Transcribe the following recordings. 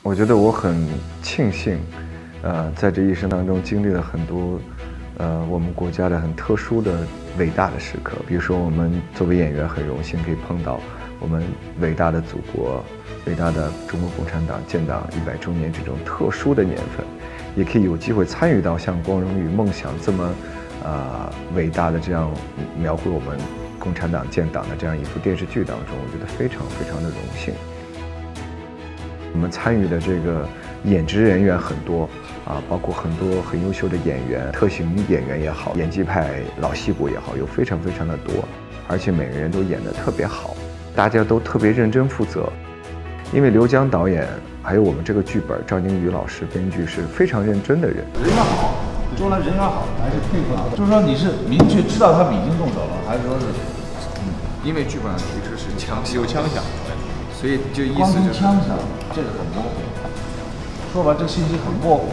我觉得我很庆幸，在这一生当中经历了很多，我们国家的很特殊的伟大的时刻。比如说，我们作为演员很荣幸可以碰到我们伟大的祖国、伟大的中国共产党建党100周年这种特殊的年份，也可以有机会参与到像《光荣与梦想》这么，伟大的这样描绘我们共产党建党的这样一部电视剧当中，我觉得非常非常的荣幸。我们参与的这个演职人员很多包括很多很优秀的演员，特型演员也好，演技派老戏骨也好，有非常非常的多，而且每个人都演得特别好，大家都特别认真负责。因为刘江导演还有我们这个剧本，赵宁宇老师编剧是非常认真的人。 人缘好，周来人缘好，还是配合好。就是说你是明确知道他们已经动手了，还是说是？ 因为剧本上提出是有枪响，所以就意光思就是听枪响，这个很模糊。说白，这个信息很模糊。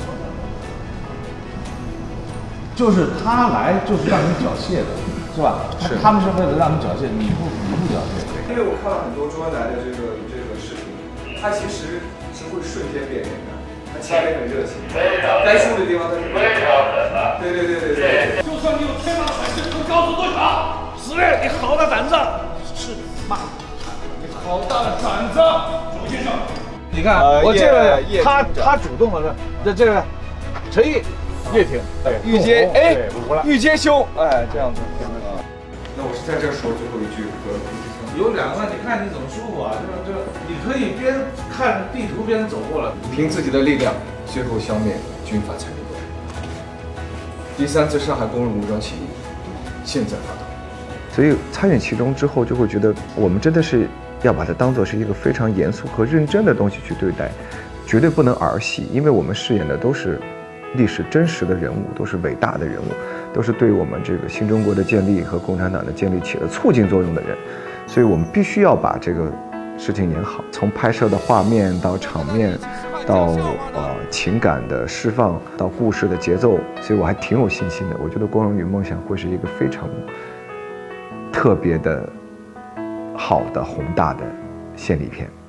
就是他来就是让你缴械的，是吧？ 是。 他们是为了让你缴械，你不缴械。 因为我看了很多周恩来的这个视频，他其实是会瞬间变脸的，他前面很热情，该输的地方他就对。 就算你有天大的本事，能告诉多少？司令，你好大胆子！是骂你好大的胆子，朱先生。 你看，我这个他主动了，这个陈毅、叶挺， 玉阶玉阶兄，这样子。 那我是在这说最后一句和有两个，你看你怎么舒服啊？这你可以边看地图边走过来， 凭自己的力量，最后消灭军阀残余国。第3次上海工人武装起义，现在发动。 所以参与其中之后，就会觉得我们真的是要把它当作是一个非常严肃和认真的东西去对待，绝对不能儿戏，因为我们饰演的都是历史真实的人物，都是伟大的人物，都是对我们这个新中国的建立和共产党的建立起了促进作用的人，所以我们必须要把这个事情演好，从拍摄的画面到场面，到情感的释放，到故事的节奏，所以我还挺有信心的。我觉得《光荣与梦想》会是一个非常特别的、好的、宏大的献礼片。